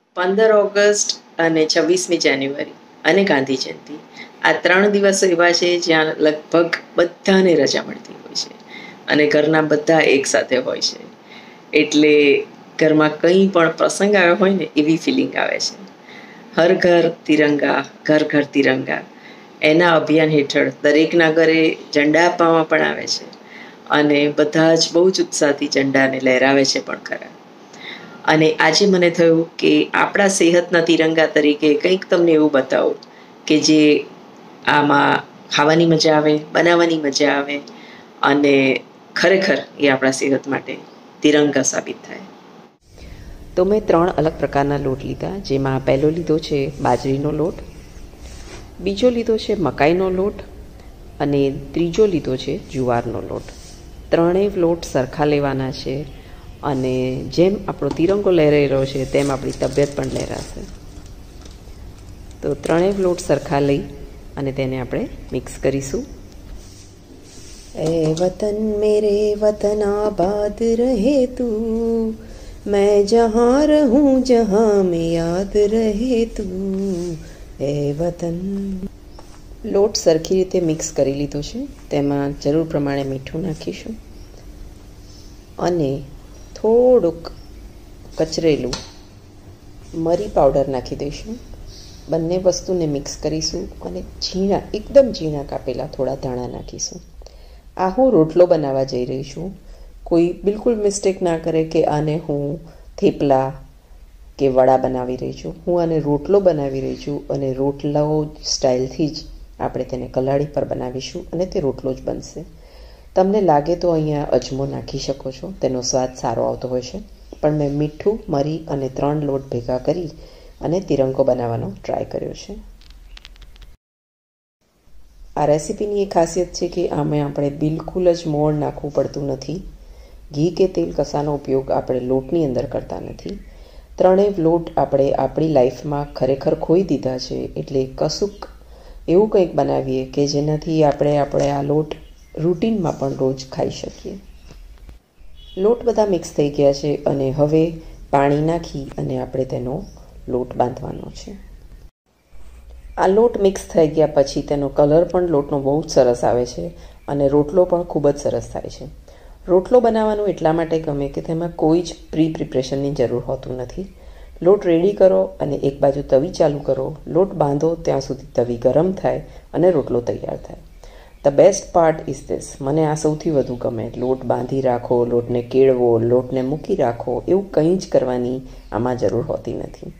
15 August અને 26મી જાન્યુઆરી અને ગાંધી જયંતિ આ 3 દિવસો એવા છે જ્યાં લગભગ બધાને રજા મળતી હોય છે અને ઘરના બધા એકસાથે હોય છે. એટલે ઘરમાં કંઈ પણ પ્રસંગ આવ્યો હોય ને એવી ફિલિંગ આવે છે. હર ઘર તિરંગા, ઘર ઘર તિરંગા એના અભિયાન હેઠળ દરેકના ઘરે ઝંડા આપવામાં પણ આવે છે અને બધા જ બહુ જ ઉત્સાહથી ઝંડાને લહેરાવે છે પણ ખરા. અને આજે મને થયું કે આપણા સેહતના તિરંગા તરીકે કંઈક તમને એવું બતાવું કે જે આમાં ખાવાની મજા આવે, બનાવવાની મજા આવે અને ખરેખર એ આપણા સેહત માટે તિરંગા સાબિત થાય. તો મેં 3 અલગ પ્રકારના લોટ લીધા, જેમાં પહેલો લીધો છે બાજરીનો લોટ, બીજો લીધો છે મકાઈનો લોટ અને ત્રીજો લીધો છે જુવારનો લોટ. ત્રણેય લોટ સરખા લેવાના છે અને જેમ આપણો તિરંગો લહેરાઈ રહ્યો છે તેમ આપણી તબિયત પણ લહેરાશે. તો ત્રણેય લોટ સરખા લઈ અને તેને આપણે મિક્સ કરીશું. એ વતન મેરે વતન આબાદ રહે તું, मैं जहाँ रहूँ जहाँ में याद रहे તું, એ વતન. લોટ સરખી રીતે મિક્સ કરી લીધો છે. તેમાં જરૂર પ્રમાણે મીઠું નાખીશું અને થોડુંક કચરેલું મરી પાવડર નાખી દઈશું. બંને વસ્તુને મિક્સ કરીશું અને ઝીણા, એકદમ ઝીણા કાપેલા થોડા ધાણા નાખીશું. આ હું રોટલો બનાવવા જઈ રહી છું. કોઈ બિલકુલ મિસ્ટેક ના કરે કે આને હું થેપલા કે વડા બનાવી રહી છું. હું આને રોટલો બનાવી રહી છું અને રોટલાઓ સ્ટાઇલથી જ આપણે તેને કલાળી પર બનાવીશું અને તે રોટલો જ બનશે. તમને લાગે તો અહીંયા અજમો નાખી શકો છો, તેનો સ્વાદ સારો આવતો હોય છે, પણ મેં મીઠું, મરી અને 3 લોટ ભેગા કરી અને તિરંગો બનાવવાનો ટ્રાય કર્યો છે. આ રેસીપીની એ ખાસિયત છે કે આમાં આપણે બિલકુલ જ મોણ નાખવું પડતું નથી. ઘી કે તેલ કશાનો ઉપયોગ આપણે લોટની અંદર કરતા નથી. ત્રણેય લોટ આપણે આપણી લાઈફમાં ખરેખર ખોઈ દીધા છે. એટલે કશુંક એવું કંઈક બનાવીએ કે જેનાથી આપણે આ લોટ રૂટીનમાં પણ રોજ ખાઈ શકીએ. લોટ બધા મિક્સ થઈ ગયા છે અને હવે પાણી નાખી અને આપણે તેનો લોટ બાંધવાનો છે. આ લોટ મિક્સ થઈ ગયા પછી તેનો કલર પણ લોટનો બહુ જ સરસ આવે છે અને રોટલો પણ ખૂબ જ સરસ થાય છે. રોટલો બનાવવાનું એટલા માટે ગમે કે તેમાં કોઈ જ પ્રિપરેશનની જરૂર હોતું નથી. લોટ રેડી કરો અને એક બાજુ તવી ચાલુ કરો, લોટ બાંધો ત્યાં સુધી તવી ગરમ થાય અને રોટલો તૈયાર થાય. The best part is this. મને આ સૌથી વધુ ગમે. લોટ બાંધી રાખો, લોટને કેળવો, લોટને મૂકી રાખો, એવું કંઈ જ કરવાની આમાં જરૂર હોતી નથી.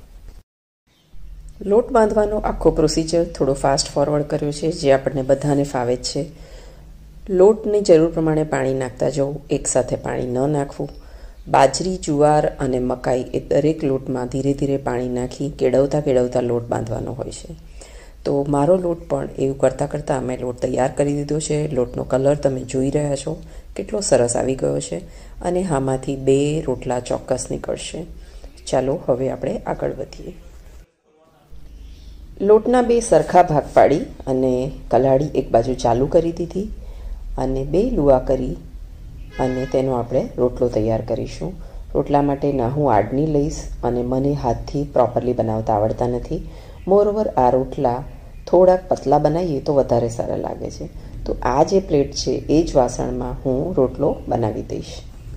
લોટ બાંધવાનો આખો પ્રોસિજર થોડો ફાસ્ટ ફોરવર્ડ કર્યો છે, જે આપણને બધાને ફાવે જ છે. લોટની જરૂર પ્રમાણે પાણી નાખતા જવું, એકસાથે પાણી ન નાખવું. બાજરી, જુવાર અને મકાઈ એ દરેક લોટમાં ધીરે ધીરે પાણી નાખી કેળવતા લોટ બાંધવાનો હોય છે. તો મારો લોટ પણ એવું કરતાં કરતાં મેં લોટ તૈયાર કરી દીધો છે. લોટનો કલર તમે જોઈ રહ્યા છો કેટલો સરસ આવી ગયો છે અને આમાંથી 2 રોટલા ચોક્કસ નીકળશે. ચાલો હવે આપણે આગળ વધીએ. લોટના 2 સરખા ભાગ પાડી અને કલાળી એક બાજુ ચાલુ કરી દીધી અને 2 લુવા કરી અને તેનો આપણે રોટલો તૈયાર કરીશું. રોટલા માટે ના હું આડની લઈશ અને મને હાથથી પ્રોપરલી બનાવતા આવડતા નથી. મોરઓવર આ રોટલા થોડાક પતલા બનાવીએ તો વધારે સારા લાગે છે. તો આ જે પ્લેટ છે એ જ વાસણમાં હું રોટલો બનાવી દઈશ.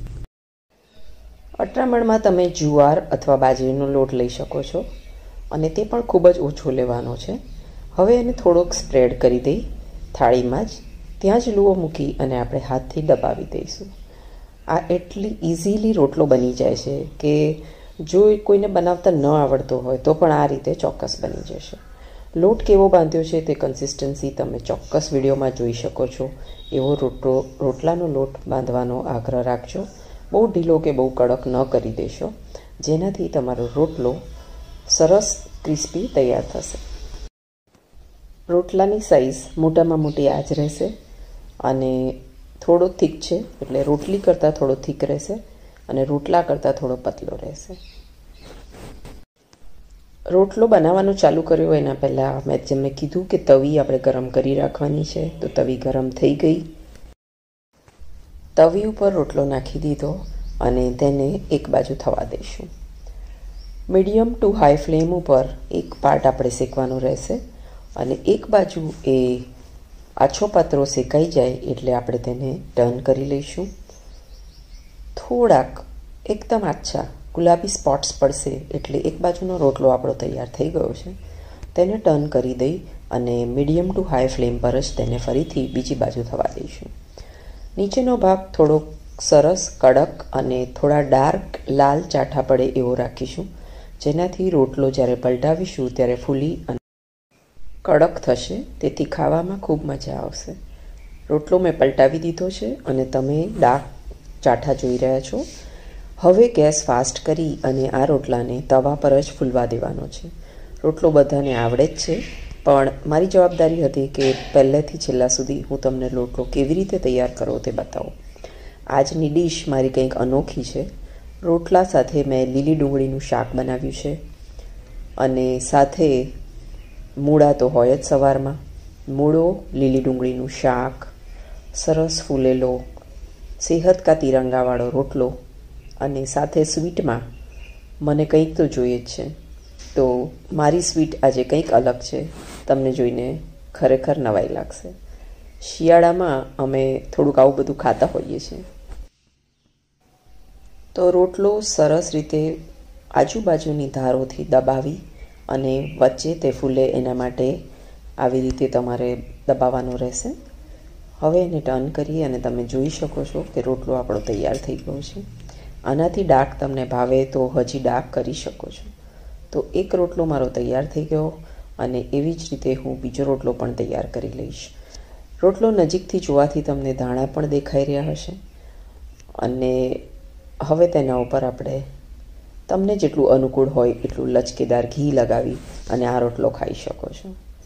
અતરામણમાં તમે જુવાર અથવા બાજરીનો લોટ લઈ શકો છો અને તે પણ ખૂબ જ ઓછો લેવાનો છે. હવે એને થોડોક સ્પ્રેડ કરી દઈ થાળીમાં જ, ત્યાં જ લુઓ મૂકી અને આપણે હાથથી દબાવી દઈશું. આ એટલી ઇઝીલી રોટલો બની જાય છે કે જો કોઈને બનાવતા ન આવડતો હોય તો પણ આ રીતે ચોક્કસ બની જશે. લોટ કેવો બાંધ્યો છે તે કન્સિસ્ટન્સી તમે ચોક્કસ વિડીયોમાં જોઈ શકો છો. એવો રોટલાનો લોટ બાંધવાનો આગ્રહ રાખજો. બહુ ઢીલો કે બહુ કડક ન કરી દેશો, જેનાથી તમારો રોટલો સરસ ક્રિસ્પી તૈયાર થશે. રોટલાની સાઈઝ મોટામાં મોટી આ જ રહેશે અને થોડો થીક છે, એટલે રોટલી કરતાં થોડો થીક રહેશે અને રોટલા કરતાં થોડો પતલો રહેશે. રોટલો બનાવવાનું ચાલુ કર્યો એના પહેલાં મેં કીધું કે તવી આપણે ગરમ કરી રાખવાની છે. તો તવી ગરમ થઈ ગઈ. તવી ઉપર રોટલો નાખી દીધો અને તેને એક બાજુ થવા દઈશું. મીડિયમ ટુ હાઈ ફ્લેમ ઉપર એક પાર્ટ આપણે શેકવાનો રહેશે અને એક બાજુ એ આછો પાત્રો શેકાઈ જાય એટલે આપણે તેને ટર્ન કરી લઈશું. થોડાક એકદમ આછા ગુલાબી સ્પોટ્સ પડશે એટલે એક બાજુનો રોટલો આપણો તૈયાર થઈ ગયો છે. તેને ટર્ન કરી દઈ અને મીડિયમ ટુ હાઈ ફ્લેમ પર જ તેને ફરીથી બીજી બાજુ થવા દઈશું. નીચેનો ભાગ થોડો સરસ કડક અને થોડા ડાર્ક લાલ ચાઠા પડે એવો રાખીશું, જેનાથી રોટલો જ્યારે પલટાવીશું ત્યારે ફૂલી અને કડક થશે, તેથી ખાવામાં ખૂબ મજા આવશે. રોટલો મેં પલટાવી દીધો છે અને તમે ડાર્ક ચાઠા જોઈ રહ્યા છો. હવે ગેસ ફાસ્ટ કરી અને આ રોટલાને તવા પર જ ફૂલવા દેવાનો છે. રોટલો બધાને આવડે જ છે, પણ મારી જવાબદારી હતી કે પહેલેથી છેલ્લા સુધી હું તમને રોટલો કેવી રીતે તૈયાર કરો તે બતાવું. આજની ડીશ મારી કંઈક અનોખી છે. રોટલા સાથે મેં લીલી ડુંગળીનું શાક બનાવ્યું છે અને સાથે મૂળા તો હોય જ સવારમાં. મૂળો, લીલી ડુંગળીનું શાક, સરસ ફૂલેલો સેહત કા તિરંગાવાળો રોટલો અને સાથે સ્વીટમાં મને કંઈક તો જોઈએ જ છે. તો મારી સ્વીટ આજે કંઈક અલગ છે, તમને જોઈને ખરેખર નવાઈ લાગશે. શિયાળામાં અમે થોડુંક આવું બધું ખાતા હોઈએ છીએ. તો રોટલો સરસ રીતે આજુબાજુની ધારોથી દબાવી અને વચ્ચે તે ફૂલે એના માટે આવી રીતે તમારે દબાવવાનો રહેશે. હવે એને ટર્ન કરી અને તમે જોઈ શકો છો કે રોટલો આપણો તૈયાર થઈ ગયો છે. આનાથી ડાર્ક તમને ભાવે તો હજી ડાર્ક કરી શકો છો. તો એક રોટલો મારો તૈયાર થઈ ગયો અને એવી જ રીતે હું બીજો રોટલો પણ તૈયાર કરી લઈશ. રોટલો નજીકથી જોવાથી તમને દાણા પણ દેખાઈ રહ્યા હશે અને હવે તેના ઉપર આપણે તમને જેટલું અનુકૂળ હોય એટલું લચકેદાર ઘી લગાવી અને આ રોટલો ખાઈ શકો છો.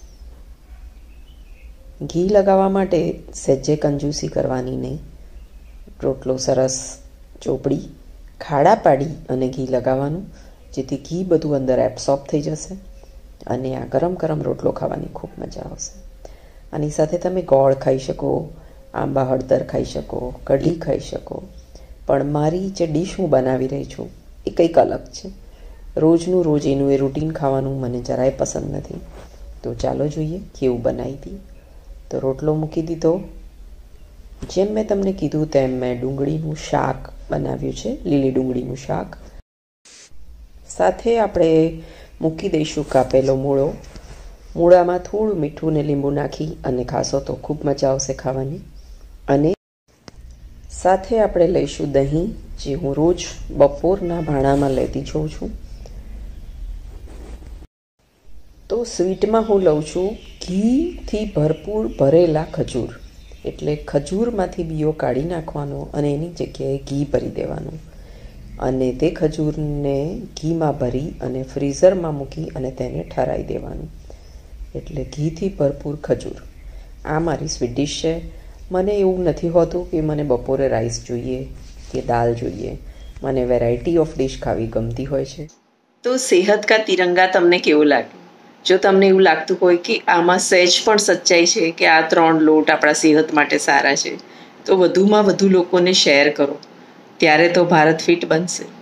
ઘી લગાવવા માટે સહેજે કંજૂસી કરવાની નહીં. રોટલો સરસ ચોપડી ખાડા પાડી અને ઘી લગાવવાનું, જેથી ઘી બધું અંદર એબ્સોર્બ થઈ જશે અને આ ગરમ ગરમ રોટલો ખાવાની ખૂબ મજા આવશે. આની સાથે તમે ગોળ ખાઈ શકો, આંબા હળદર ખાઈ શકો, કઢી ખાઈ શકો. પણ મારી જે ડીશ હું બનાવી રહી છું એ કંઈક અલગ છે. રોજનું રોજ એનું એ રૂટીન ખાવાનું મને જરાય પસંદ નથી. તો ચાલો જોઈએ કેવું બનાવી હતી. તો રોટલો મૂકી દીધો. જેમ મેં તમને કીધું તેમ મેં ડુંગળીનું શાક બનાવ્યું છે, લીલી ડુંગળીનું શાક. સાથે આપણે મૂકી દઈશું કાપેલો મૂળો. મૂળામાં થોડું મીઠું ને લીંબુ નાખી અને ખાશો તો ખૂબ મજા આવશે ખાવાની. અને સાથે આપણે લઈશું દહીં, જે હું રોજ બપોરના ભાણામાં લેતી જોઉં છું. તો સ્વીટમાં હું લઉં છું ઘીથી ભરપૂર ભરેલા ખજૂર. એટલે ખજૂરમાંથી બીઓ કાઢી નાખવાનો અને એની જગ્યાએ ઘી ભરી દેવાનું અને તે ખજૂરને ઘીમાં ભરી અને ફ્રીઝરમાં મૂકી અને તેને ઠરાઈ દેવાનું. એટલે ઘીથી ભરપૂર ખજૂર. આ મારી સ્વીટ ડીશ છે. મને એવું નથી હોતું કે મને બપોરે રાઈસ જોઈએ કે દાળ જોઈએ. મને વેરાયટી ઓફ ડીશ ખાવી ગમતી હોય છે. તો સેહત કા તિરંગા તમને કેવું લાગ્યું? જો તમને એવું લાગતું હોય કે આમાં સહેજ પણ સચ્ચાઈ છે કે આ 3 લોટ આપણા સેહત માટે સારા છે, તો વધુમાં વધુ લોકોને શેર કરો. ત્યારે તો ભારત ફિટ બનશે.